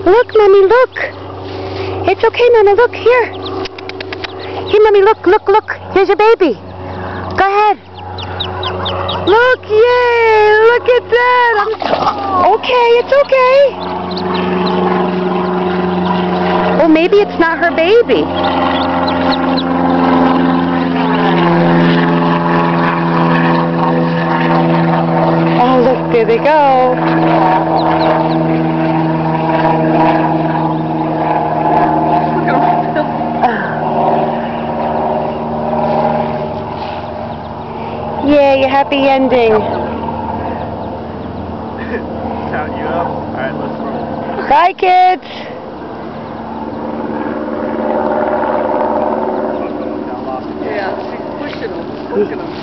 Look, Mommy, look. It's okay, Nana, look, here. Here, Mommy, look, look, look. Here's your baby. Go ahead. Look, yay, look at that. Okay, it's okay. Well, maybe it's not her baby. Oh, look, there they go. Yay, a happy ending. Count you up. Alright, let's roll. Bye, kids. Yeah, she's pushing them.